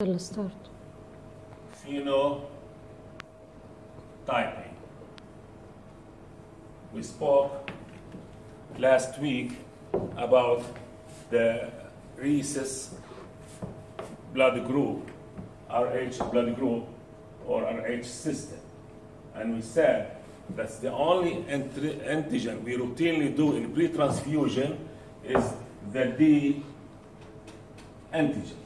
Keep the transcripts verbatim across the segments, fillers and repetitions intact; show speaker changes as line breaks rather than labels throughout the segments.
يلا ستارت.
Phenotyping. We spoke last week about the rhesus blood group, R H blood group, or R H system. And we said that's the only antigen we routinely do in pre-transfusion is the D antigens.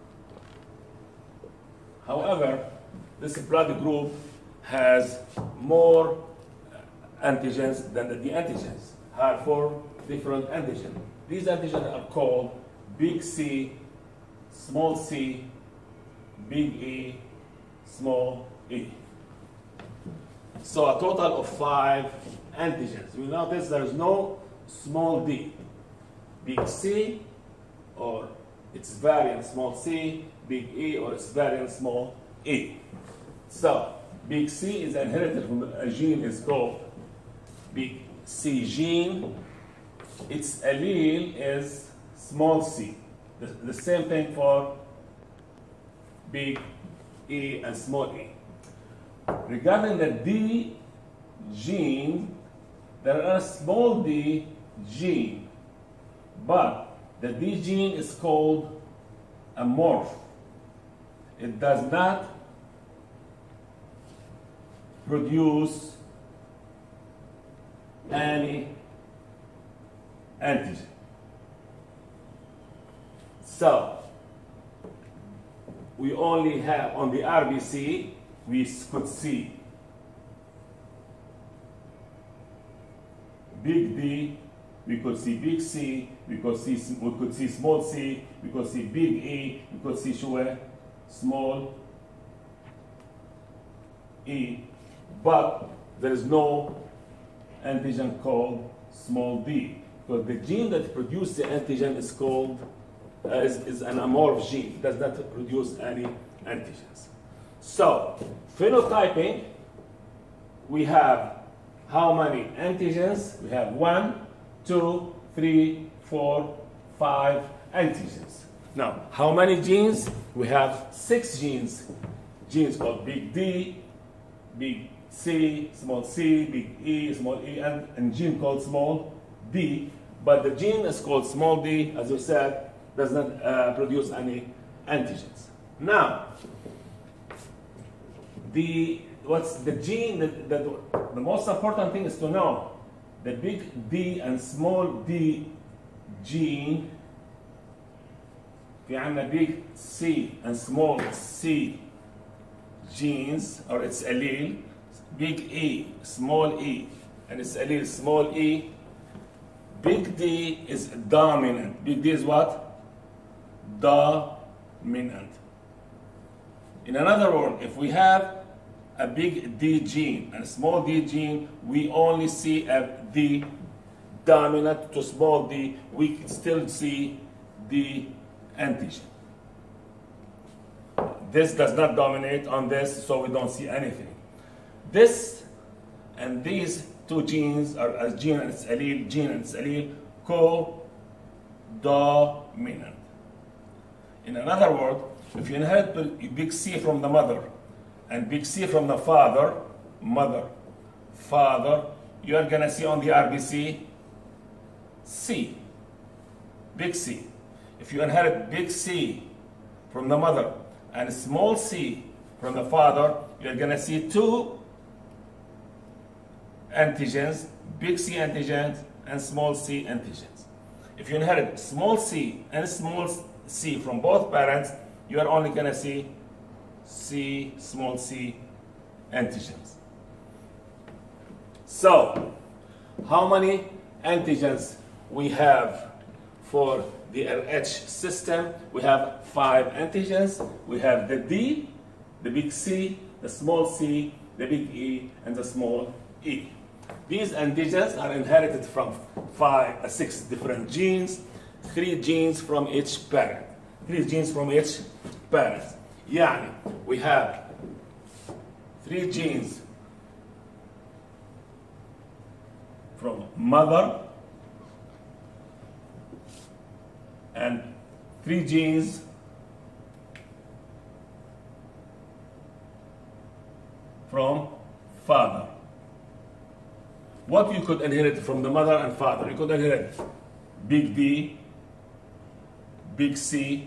However, this blood group has more antigens than the D antigens, have four different antigens. These antigens are called big C, small c, big E, small e. So a total of five antigens. We notice there's no small d. Big C or its variant small c, big E or its variant small e. So big C is inherited from a gene is called big C gene. Its allele is small c. The, the same thing for big E and small e. Regarding the D gene, there are small d gene, but the D gene is called a morph. It does not produce any antigen. So we only have on the R B C, we could see big D, we could see big C, we could see we could see small c, we could see big E, we could see شوية small e, but there is no antigen called small d, because the gene that produces the antigen is called uh, is, is an amorph gene. It does not produce any antigens. So phenotyping, we have how many antigens? We have one, two, three, four, five antigens. Now, how many genes? We have six genes. Genes called big D, big C, small c, big E, small e, and, and gene called small d. But the gene is called small d, as we said, does not uh, produce any antigens. Now, the what's the gene that, that the most important thing is to know the big D and small d gene. في عندنا big C and small c genes or its allele, big E, small e, and its allele small e. Big D is dominant. Big D is what? Dominant. In another word, if we have a big D gene and a small d gene, we only see a D dominant to small d. We can still see the antigen. This does not dominate on this, so we don't see anything. This and these two genes are as gene and its allele, gene and its allele, co-dominant. In another word, if you inherit big C from the mother and big C from the father, mother, father, you are gonna see on the R B C, C, big C. If you inherit big C from the mother and small c from the father, you're gonna see two antigens, big C antigens and small c antigens. If you inherit small c and small c from both parents, you are only gonna see C, small c antigens. So, how many antigens we have for the R H system? We have five antigens. We have the D, the big C, the small c, the big E, and the small e. These antigens are inherited from five, uh, six different genes, three genes from each parent. Three genes from each parent. يعني we have three genes from mother and three genes from father. What you could inherit from the mother and father? You could inherit big D, big C,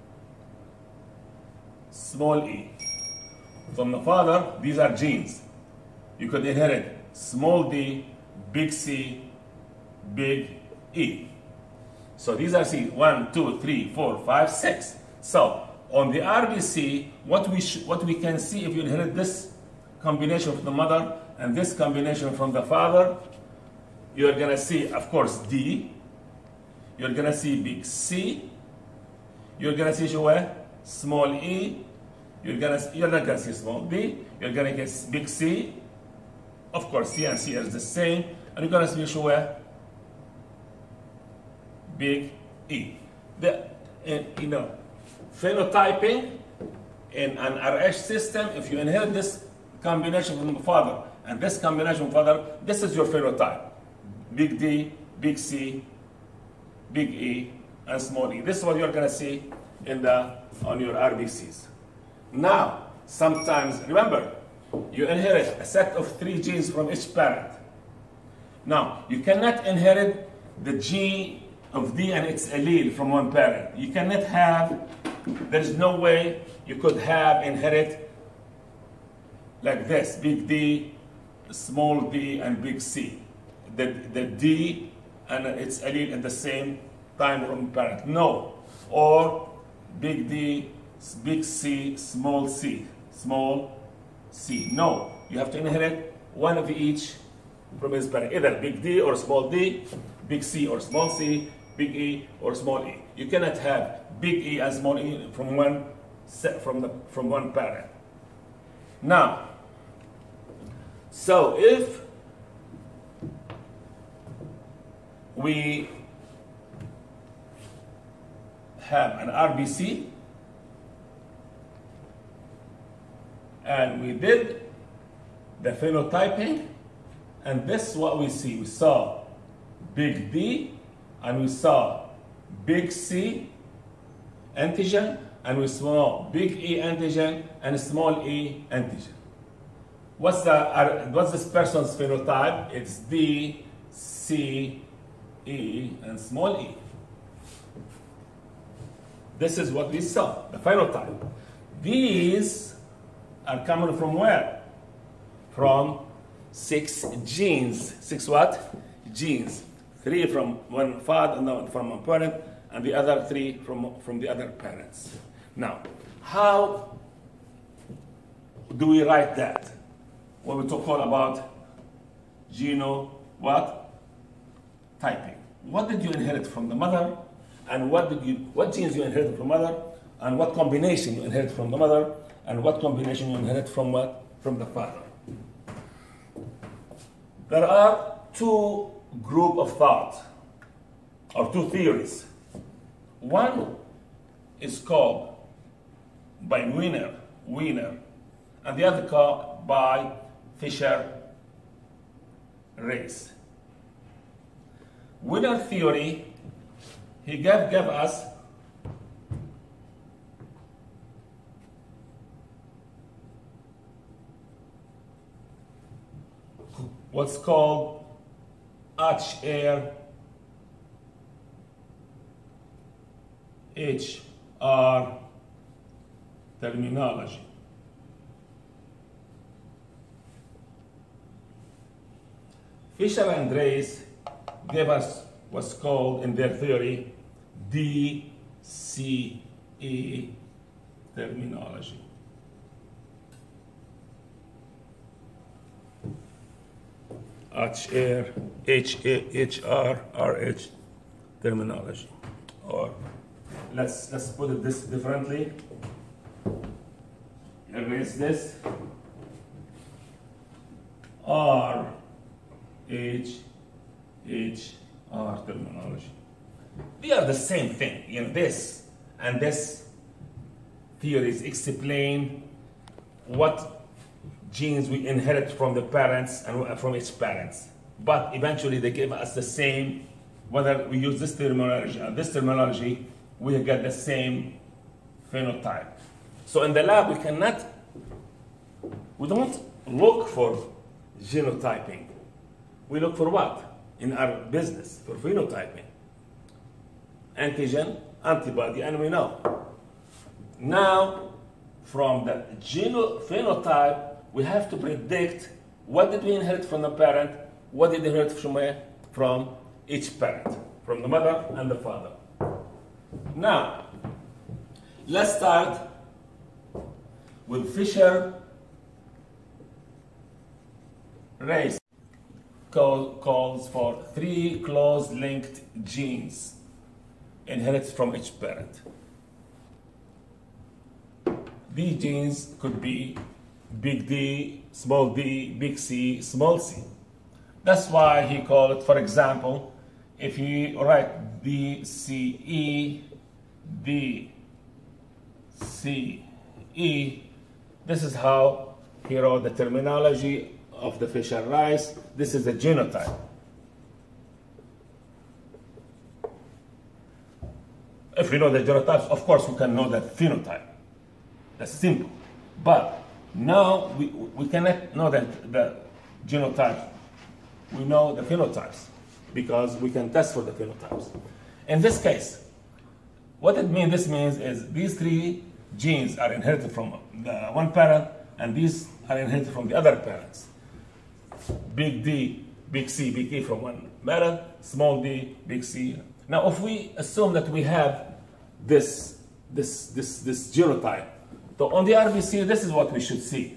small e. From the father, these are genes. You could inherit small d, big C, big E. So these are C, one, two, three, four, five, six. So on the R B C, what we, what we can see if you inherit this combination from the mother and this combination from the father, you're gonna see, of course, D, you're gonna see big C, you're gonna see شوية small e, you're gonna you're not gonna see small d, you're gonna get big C, of course C and C is the same, and you're gonna see شوية big E. The in, you know phenotyping in an R H system, if you inherit this combination from the father and this combination from father, this is your phenotype: big D, big C, big E, and small e. This is what you're gonna see in the on your R B Cs. Now, sometimes remember, you inherit a set of three genes from each parent. Now, you cannot inherit the gene of D and its allele from one parent. You cannot have. There's no way you could have inherit like this: big D, small d, and big C. The the D and its allele at the same time from parent. No. Or big D, big C, small c, small c. No. You have to inherit one of each from his parent. Either big D or small d, big C or small c, big E or small e. You cannot have big E and small e from one set from the from one parent. Now, so if we have an R B C and we did the phenotyping, and this is what we see. We saw big D and we saw big C antigen, and we saw big E antigen and small e antigen. What's the what's this person's phenotype? It's D, C, E, and small e. This is what we saw, the phenotype. These are coming from where? From six genes. Six what? Genes. Three from one father, no, from one parent, and the other three from, from the other parents. Now, how do we write that? When we talk all about geno what? Typing. What did you inherit from the mother? And what did you, what genes you inherit from mother, and what combination you inherit from the mother, and what combination you inherit from what? From the father. There are two group of thought, or two theories. One is called by Wiener, Wiener, and the other called by Fisher Race. Wiener theory, he gave, gave us what's called H R H R terminology. Fisher and Race gave us what's called in their theory D C E terminology. H R H R R H terminology. Or let's let's put it this differently. Erase this. R H H R terminology. They are the same thing. You know, this and this theories explain what genes we inherit from the parents and from its parents. But eventually they give us the same, whether we use this terminology or this terminology, we get the same phenotype. So in the lab we cannot, we don't look for genotyping. We look for what? In our business, for phenotyping. Antigen, antibody, and we know. Now, from the genophenotype, we have to predict what did we inherit from the parent, what did we inherit from, where? From each parent, from the mother and the father. Now, let's start with Fisher race. Call, calls for three close linked genes inherited from each parent. These genes could be big D, small d, big C, small c. That's why he called it, for example, if you write D, C, E, D, C, E, this is how he wrote the terminology of the Fisher-Rice. This is the genotype. If we know the genotypes, of course we can know the phenotype. That's simple. But now we, we cannot know that the genotype. We know the phenotypes because we can test for the phenotypes. In this case, what it means, this means is these three genes are inherited from the one parent and these are inherited from the other parents. Big D, big C, big E from one parent, small d, big C. Now if we assume that we have this, this, this, this genotype, so on the R B C, this is what we should see.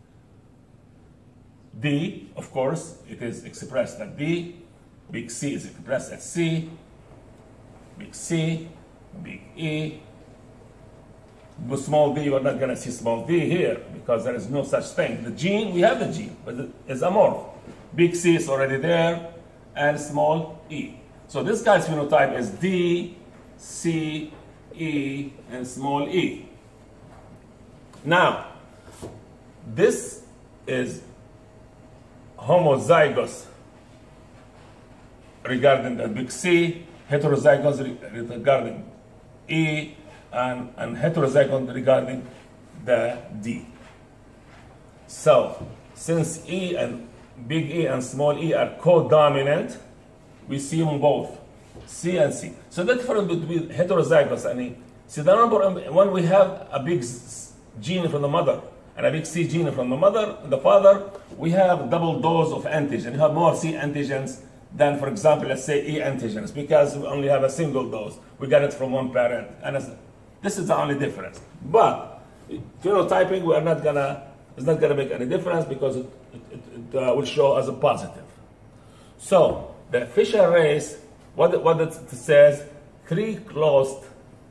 D, of course, it is expressed at D. Big C is expressed at C. Big C, big E. With small d, you're not going to see small d here because there is no such thing. The gene, we have the gene, but it's amorph. Big C is already there, and small e. So this guy's phenotype is D, C, E, and small e. Now, this is homozygous regarding the big C, heterozygous regarding E, and, and heterozygous regarding the D. So, since E and big E and small e are co-dominant, we see them both, C and C. So the difference between heterozygous and E, see the number, when we have a big gene from the mother and a big C gene from the mother, the father, we have double dose of antigen. You have more C antigens than, for example, let's say E antigens, because we only have a single dose. We got it from one parent, and this is the only difference. But phenotyping, we are not gonna, it's not gonna make any difference because it, it, it uh, will show as a positive. So the Fisher race, what what it says, three closed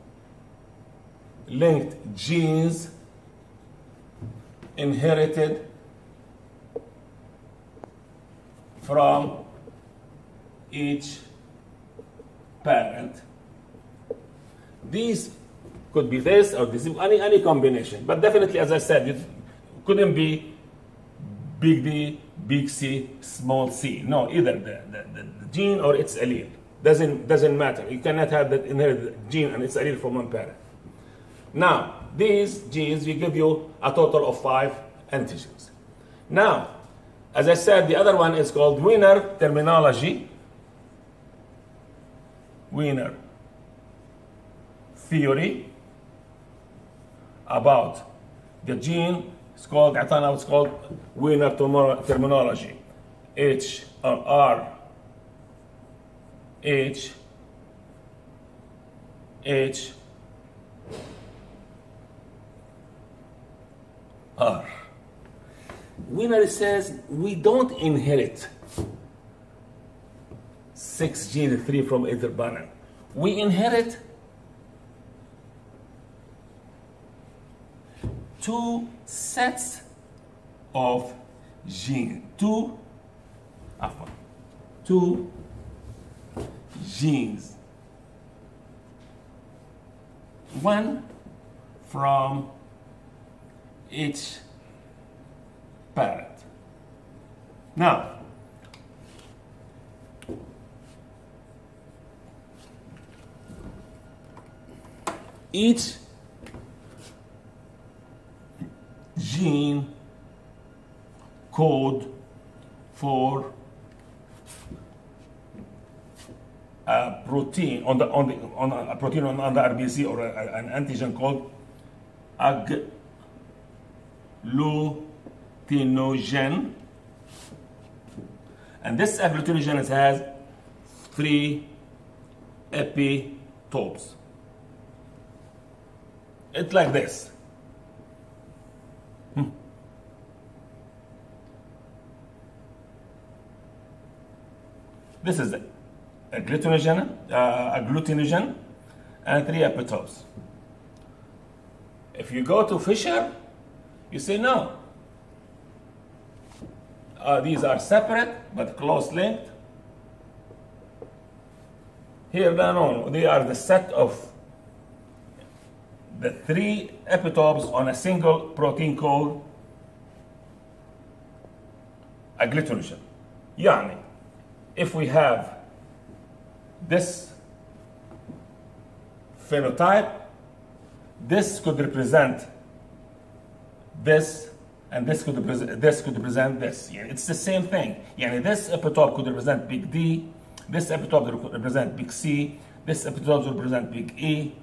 linked genes inherited from each parent. These could be this or this, any, any combination, but definitely, as I said, it couldn't be big D, big C, small c. No, either the, the, the, the gene or its allele. Doesn't, doesn't matter. You cannot have that inherited gene and its allele from one parent. Now, these genes will give you a total of five antigens. Now, as I said, the other one is called Wiener terminology. Wiener theory about the gene. It's called, it's called Wiener terminology. H, R, H, H, R. Wiener says we don't inherit six genes, three from either parent. We inherit two sets of genes. Two, after, two genes. One from each parent. Now, each gene code for a protein on the on the on a protein on, on the R B C, or a, an antigen called agglutinogen, and this agglutinogen has three epitopes. It's like this. Hmm. This is it. Agglutinogen, uh, agglutinogen, and three epitopes. If you go to Fisher, you say no. Uh, these are separate but close linked. Here, no, no, they are the set of the three epitopes on a single protein called agglutinogen. Yani, if we have this phenotype, this could represent this, and this could represent this could represent this. Yeah, it's the same thing. Yeah, this epitope could represent big D, this epitope could represent big C, this epitope could represent big E,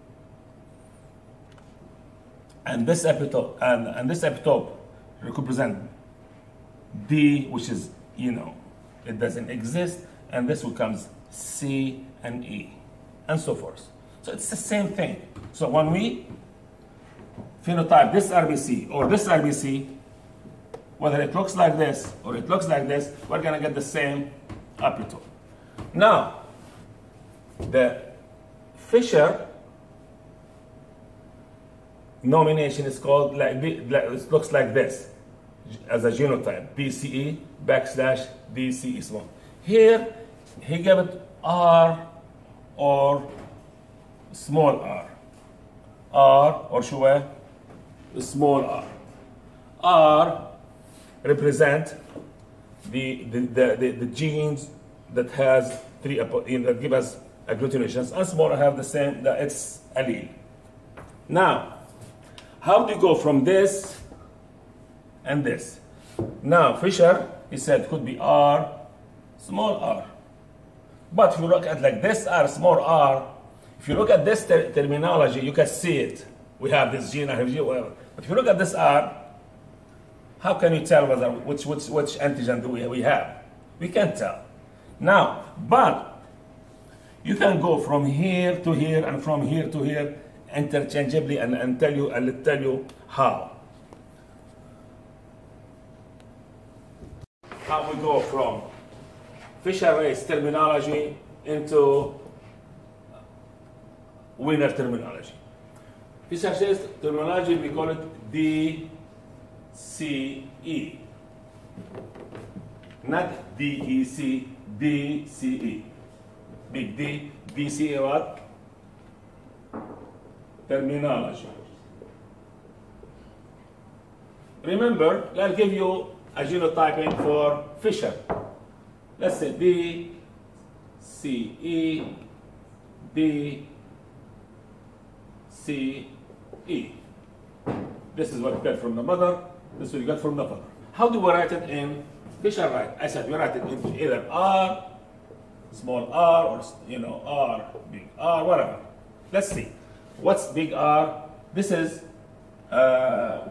and this epitope and, and this epitope could represent D, which is, you know, it doesn't exist, and this becomes C and E, and so forth. So it's the same thing. So when we phenotype this R B C or this R B C, whether it looks like this or it looks like this, we're gonna get the same epitope. Now, the Fisher nomination is called, like, it looks like this as a genotype, B C E backslash D C E small. Here, he gave it R or small r. R or شو small r. R represent the the, the, the, the genes that has three, you know, that give us agglutinations, and small r have the same, the, its allele. Now, how do you go from this and this? Now, Fisher, he said, could be R, small r. But if you look at like this R, small r, if you look at this ter terminology, you can see it. We have this gene, I have gene, whatever. But if you look at this R, how can you tell whether which which which antigen do we we have? We can't tell. Now, but you can go from here to here and from here to here interchangeably, and, and tell you and tell you how. How we go from Fisher-Race terminology into Wiener terminology. Fisher-Race terminology, we call it D C E. Not D E C, D C E. Big D, D C E what? Terminology. Remember, I'll give you a genotyping for Fisher. Let's say D, C E, D, C E. This is what you get from the mother, this is what you get from the father. How do we write it in Fisher right? I said we write it into either R, small r, or, you know, R, big R, whatever. Let's see. What's big R? This is uh,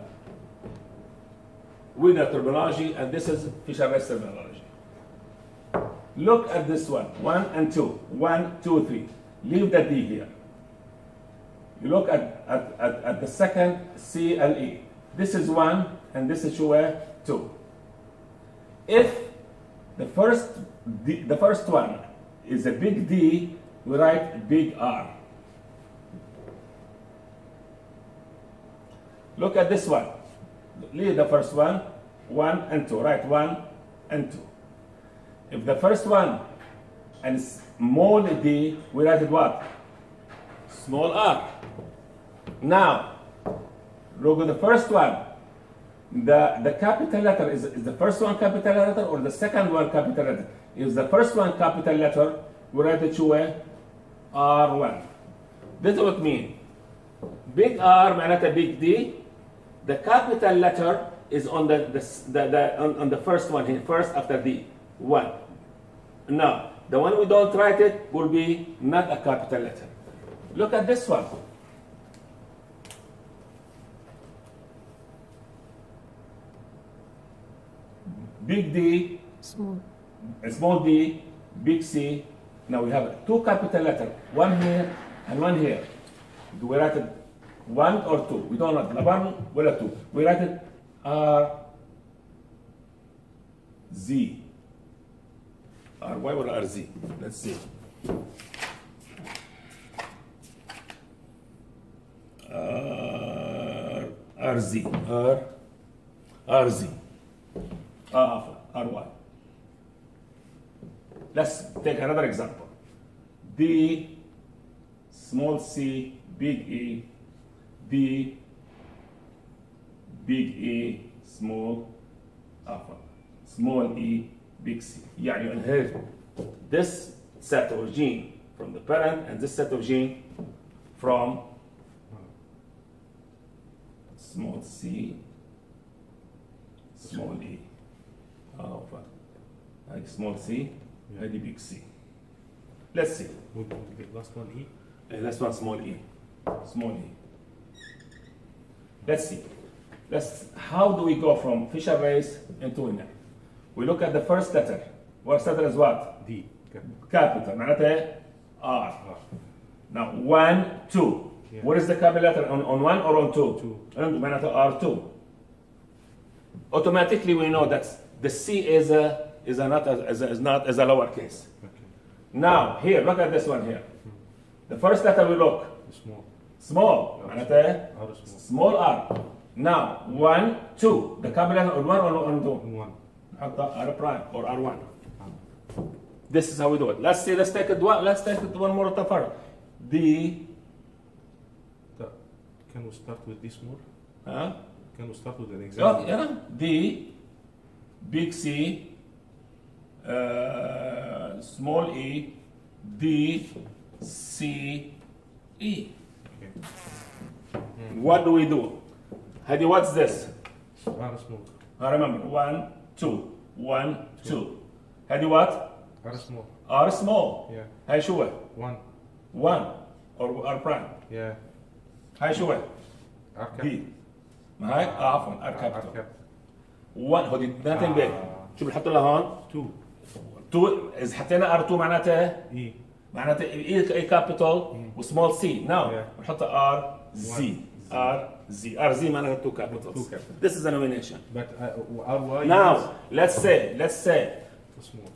Wiener terminology, and this is Fisher-Race terminology. Look at this one, one and two, one, two, three. Leave the D here. You look at, at, at, at the second C and E. This is one, and this is two. If the first, D, the first one is a big D, we write big R. Look at this one. Leave the first one, one and two, right? One and two. If the first one and small d, we write it what? Small r. Now, look at the first one. The, the capital letter, is, is the first one capital letter or the second one capital letter? If the first one capital letter, we write it to R one. This is what it means. Big R معناتها big D, the capital letter is on the, the, the, the on, on the first one here, first after the one. Now, the one we don't write it will be not a capital letter. Look at this one. Big D,
Small.
small d, big C. Now we have two capital letters, one here and one here. Do we write it one or two? We don't write one or two. We write it R Z. R Y or R Z? Let's see. R R Z. R R Z. R R Y. Let's take another example. D, small c, big E, D, big E, small alpha, small e, big C. Yeah, you inherit this set of gene from the parent and this set of gene from small c, small e, alpha, like small c, and the big C. Let's see.
Last one E.
Uh, last one small e, small e. Let's see. Let's. How do we go from Fisher race into winner? We look at the first letter. First letter is what?
D.
Capital. معناتها R.
R.
Now one, two.
Yeah.
What is the capital letter on, on one or on two?
Two.
معناتها R two. Automatically we know that the C is a is a not a, is, a, is not is a lowercase.
Okay.
Now here, look at this one here. The first letter we look
Small.
small. معناتها
R small.
small r. Now one, two. The capital letter on one or on two?
One.
نحط R prime or R one. This is how we do it. Let's see. Let's take it one. Let's take it one more time. D.
The- Can we start with this more?
Huh?
Can we start with an
Oh,
example?
yeah. D. Big C. Uh, small e. D. C. E.
Okay.
What do we do? Hadi, what's this?
R small.
I remember. One, two. One, two. Hadi, what?
R small.
R small.
Yeah.
هاي شو هو؟
One.
one or R prime.
Yeah.
هاي شو هو؟
R cap.
D. ما هاي؟ اه عفوا R
R
capital.
cap.
one هودي اثنتين بيت. شو بنحط لها هون؟
Two.
two إذا حطينا R two معناتها
E.
معناتها E A capital وسمول C. Now
Yeah.
بنحطها R Z.
One.
R Z. R Z معناتها two capitals.
Two capitals.
This is a nomination.
But uh, R Y.
Now let's say let's say
is small.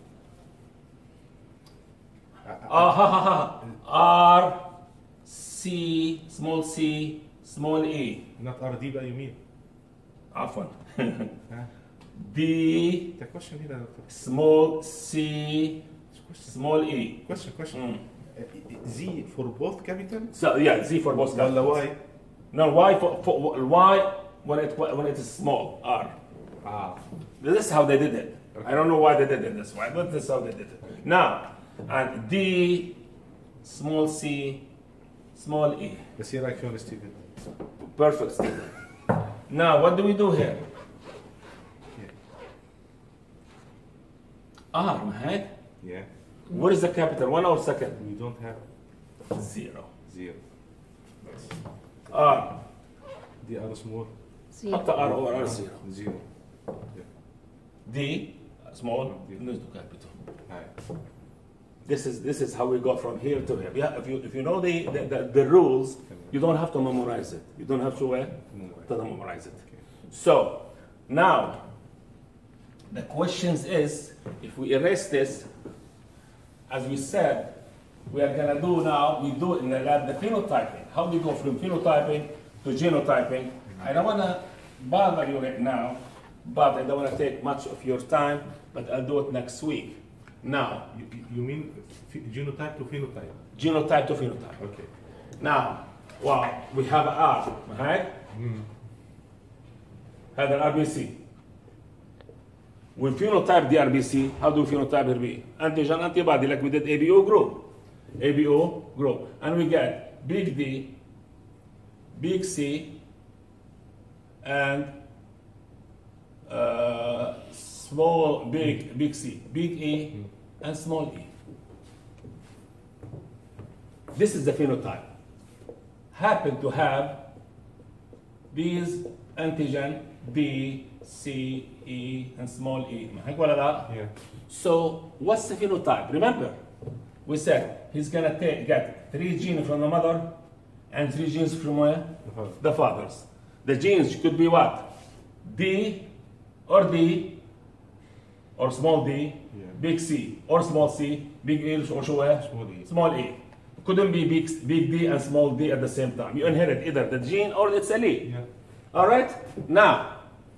ah ha ha ha R C small c small e.
Not R D بقى you mean.
عفوا.
Huh?
D
The question here, doctor.
small c
Question.
small e.
Question. Question.
Mm.
Uh, Z for both capital.
So yeah, Z for both
ولا
capitals.
Y.
No, Y for, for Y when it when it is small R.
Ah.
This is how they did it.
Okay.
I don't know why they did it this way, but this is how they did it. Now, and D small c small e.
بس ايه رايك فيهم يا ستيفن؟
Perfect. Stephen. Now, what do we do here? R, ما هيك?
Yeah.
What is the capital? One or second?
We don't have
Zero.
zero.
R.
The R small.
Zero.
حط R over R zero.
Zero. Yeah.
D small.
D.
No to capital.
Aye.
This is this is how we go from here to here. Yeah, if you if you know the the, the, the rules, you don't have to memorize it. You don't have to uh, to memorize it.
Okay.
So now the questions is if we erase this, as we said, we are gonna do now. We do in the lab the phenotyping. How do you go from phenotyping to genotyping? I don't wanna bother you right now, but I don't wanna take much of your time. But I'll do it next week. Now,
You, you mean ph- genotype to phenotype?
genotype to phenotype.
Okay.
Now, well, we have R, right? هذا ال R B C. We phenotype the R B C. How do we phenotype R B C? Antigen antibody, like we did A B O group. A B O group. And we get big D, big C, and uh, small, big, big C, big E, and small e. This is the phenotype. Happen to have these antigen B, C, E, and small e. هيك ولا لا?
Yeah.
So what's the phenotype? Remember, we said he's gonna take, get three genes from the mother and three genes from where?
The father.
The fathers. The genes could be what? D or D or small d,
Yeah.
big C or small c, big E or شو where?
Small e.
Small e. Couldn't be big, big D and small d at the same time. You inherit either the gene or it's allele.
Yeah.
All right? Now,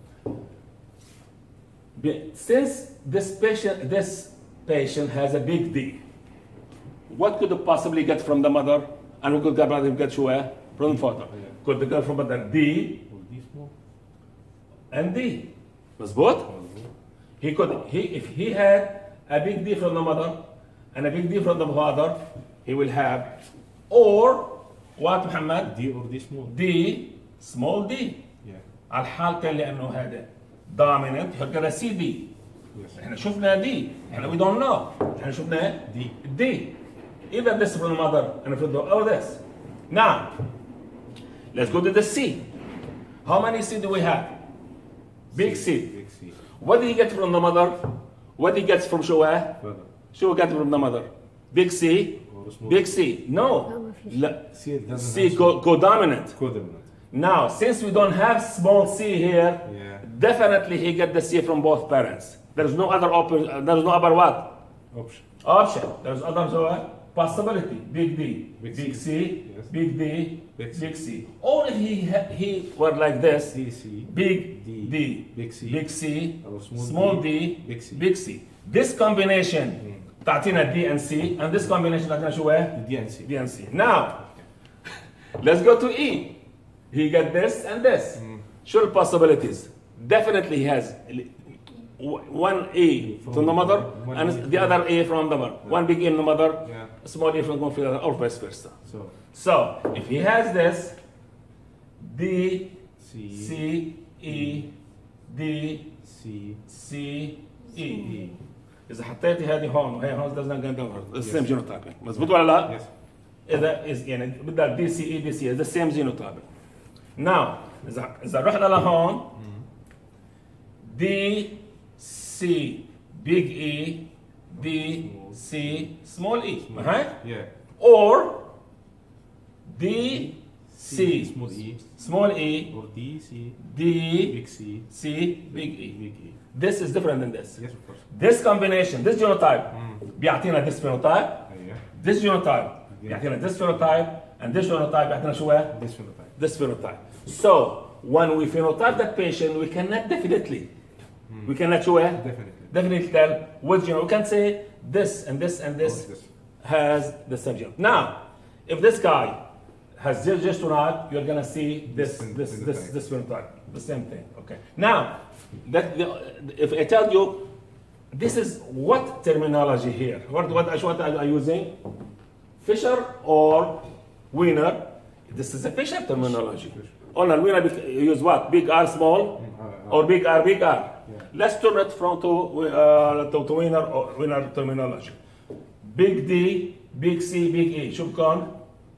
be- since this patient, this patient has a big D, what could it possibly get from the mother? And who could get from get where? From the father.
Yeah.
Could the girl from mother D
Will be small.
and D? مظبوط? He could, he, if he had a big D from the mother and a big D from the father, he will have, or what Muhammad?
D or D small.
D, small d.
Yeah.
على الحالتين لأنه هذا dominant, you're gonna see D.
Yes.
احنا شفنا دي، احنا we don't know. احنا شفنا
D.
D. Either this from the mother and from the, or this. Now, let's go to the C. How many C do we have? Big C.
Big C.
What do you get from the mother? What do you get from Shoah?
Father.
Shoah get from the mother. Big C.
Or small.
Big C. No. لا.
C doesn't
C
have
co- codominant.
codominant.
Now, since we don't have small c here,
Yeah.
definitely he get the C from both parents. There's no other open. Uh, there's no other what?
Option.
Option. There's other so, possibility. Big D,
Big
big,
C.
C,
Yes.
big D,
Big
big
C.
C. Or if he ha- he were like this,
D, C.
big
D,
D,
big C.
big C,
Or small
small
D,
D,
big C.
big C. This combination تعطينا D and C, and this combination تعطينا شو هي؟
D and C.
D and C. Now, let's go to E. He get this and this. Sure possibilities. Definitely he has w- one A from the mother
One
and
A
the
from-
other A from the mother. One big A from the mother,
Yeah.
small A from the father, or vice versa.
So
So if he has this, D,
C,
C, E, D,
C,
C, E.
E.
إذا حطيتي هذه هون وهي هون doesn't get over. The
Yes.
same genotyping. مظبوط ولا لا؟
Yes.
إذا is يعني بدك دي سي إي دي سي the same genotyping. Now إذا إذا رحنا لهون D C big E D C small E. هاي؟
Yeah.
Or D C
Small E.
small E
Or D, C,
D
big C,
C big E.
big E.
This is different than this.
Yes, of course.
This combination, this genotype بيعطينا this phenotype,
Uh, yeah.
this genotype بيعطينا this phenotype, and this genotype بيعطينا شو هي؟
This phenotype.
This phenotype. So when we phenotype that patient, we cannot definitely, we cannot شو هي؟
Definitely.
Definitely tell which genotype. We can say this and this and this
Or this.
has the same genotype. Now, if this guy has this this genotype, you're gonna see this
This
this
phenotype.
this this phenotype, the same thing. Okay. Now, that the, if I tell you, this is what terminology here? What what what are you using? Fisher or Wiener? This is a Fisher terminology. Oh no, Wiener bec- use what? Big R small
uh,
or big R big R.
Yeah.
Let's turn it from to uh, to, to Wiener or Wiener terminology. Big D, big C, big E. شو بكون؟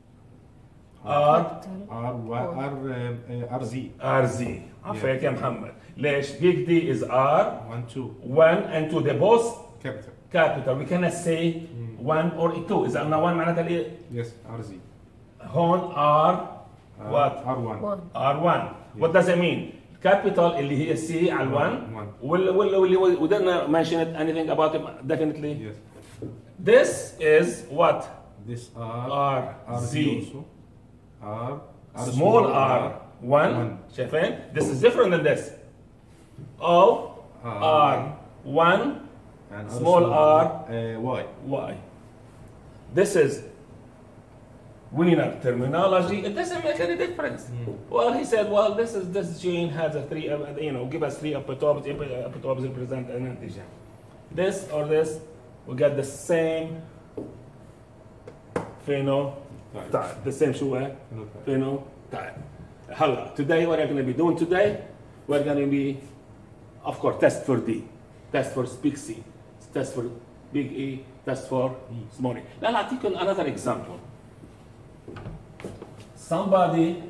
R
R, Y, R, um, uh, R, Z.
R Z. عفاك يا محمد. ليش؟ big D is R,
One, two.
one and two. They both
Capital.
capital. We cannot say one or two. إذا قلنا one معناتها الإيه؟
Yes, R, Z.
هون R
Uh,
what؟
R, one.
One.
R one. What does it mean? Capital اللي هي C على one.
One.
ولا ولا واللي we didn't mention it anything about it definitely.
Yes.
This is what?
This R,
R
R, Z
Z.
also. R, R,
Small R one.
One.
شايفين؟ This is different than this. O
R,
R one
and R,
small R.
uh, Y.
Y. This is Wiener terminology. It doesn't make any difference. Well, he said, well, this is this gene has a three, uh, you know, give us three epitopes. epi- Epitopes represent an antigen. This or this, we get the same phenotype. The same شو هي؟
Phenotype.
phenotype. هلا today what we're going to be doing today we're going to be of course test for D, test for big C, test for big E, test for small e. Now I'll take another example. Somebody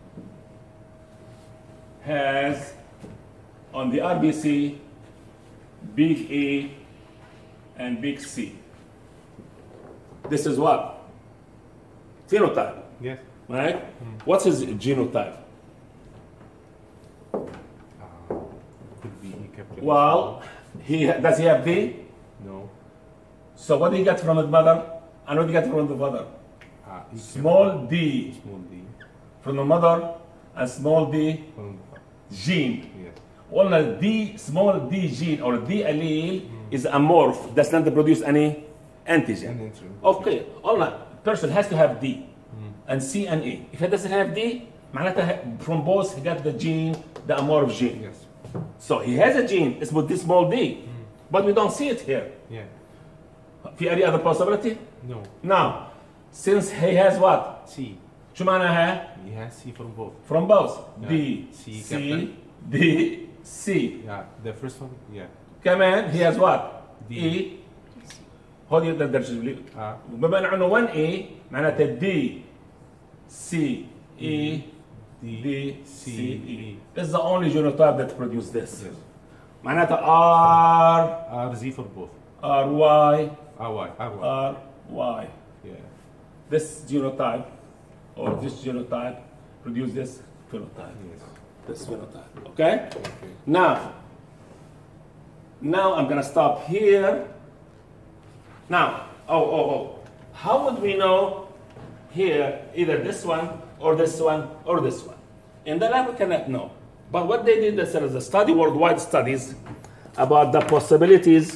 has on the R B C big E and big C. This is what? Phenotype,
Yes.
right? What's his genotype?
Uh, could be capital.
Well, he does he have D?
No.
So what do you get from his mother? And what do you get from the father?
Uh, E
Small
capital.
D
Small D.
from the mother and small d
From
gene.
yes.
قلنا D small d gene or D allele is amorph, does not produce any antigen.
And entry.
Okay, قلنا person has to have D and C and E. If he doesn't have D, معناتها from both he got the gene, the amorph gene.
Yes.
So he has a gene, it's with this small d, but we don't see it here.
Yeah.
في any other possibility?
No.
Now, since he has what?
C.
شو معناها؟
He has C from both.
From both.
Yeah.
D,
C,
C,
capital.
D, C.
Yeah. The first one. Yeah.
كمان he has what?
D.
E. هون يقدر درجة لي.
Ah.
بما انه عنده one E معناتها D, C, E,
D,
D,
C,
C, E.
E.
This is the only genotype that produce this.
Yes.
معناتها R,
R Z for both.
R, Y,
R Y. R Y.
R, Y.
Yeah.
This genotype or this genotype produce this phenotype.
Yes.
This phenotype. Okay?
Okay.
Now, now I'm gonna stop here. Now, oh, oh, oh. How would we know here either this one or this one or this one? In the lab, we cannot know. But what they did is there is a study, worldwide studies, about the possibilities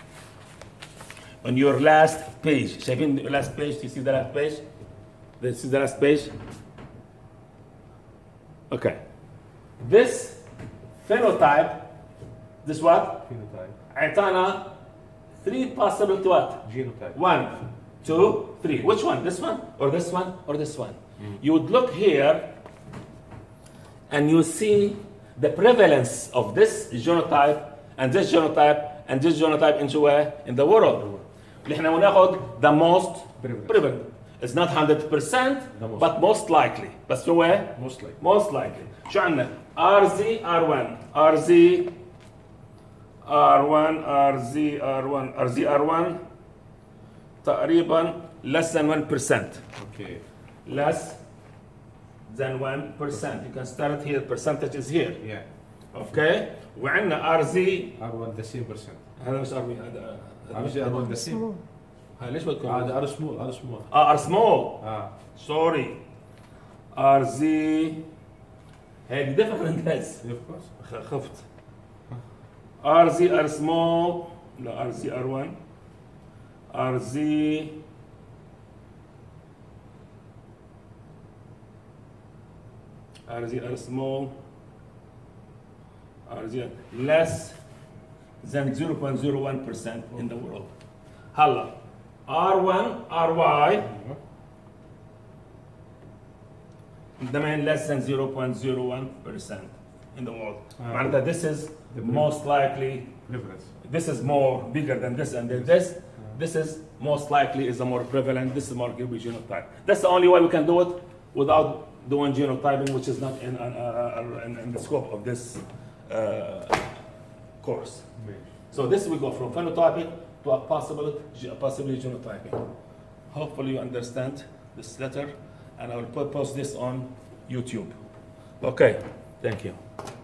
on your last page. شايفين the last page? Do you see the last page? This is the last page. Okay. This phenotype, this what?
Phenotype.
عطانا three possible to what?
Genotype.
One, two, three. Which one? This one or this one or this one? You would look here and you see the prevalence of this genotype and this genotype and this genotype into where? In the world. اللي احنا بناخد the most
Prevalent.
prevalent. It's not one hundred percent,
The most.
but most likely. بس شو وين؟
Most likely.
most likely. شو عندنا؟ R Z R one, R Z R one, R Z R one, R Z R one تقريبا less than one percent.
Okay.
Less than one percent. You can start here, percentage is here.
Yeah.
Okay? وعندنا R Z
R one the same percent.
هذا مش R B هذا
R Z R one the same.
هذا ليش بتكون؟
Ah, the R small. R small.
اه R small.
Ah.
Sorry. R Z هيك different this.
Of course.
خفت. R Z R small لا R Z R one R Z R Z R small R Z less than zero point zero one percent in the world. هلا R one R Y the man less than zero point zero one percent in the world.
Ah.
معناتها this is
The
most likely
Prevalence.
this is more bigger than this and then this. This is most likely is a more prevalent. This is more give genotype. That's the only way we can do it without doing genotyping, which is not in, uh, uh, in, in the scope of this uh, course. So this we go from phenotyping to a possible, possibly genotyping. Hopefully you understand this letter, and I will put, post this on YouTube. Okay, thank you.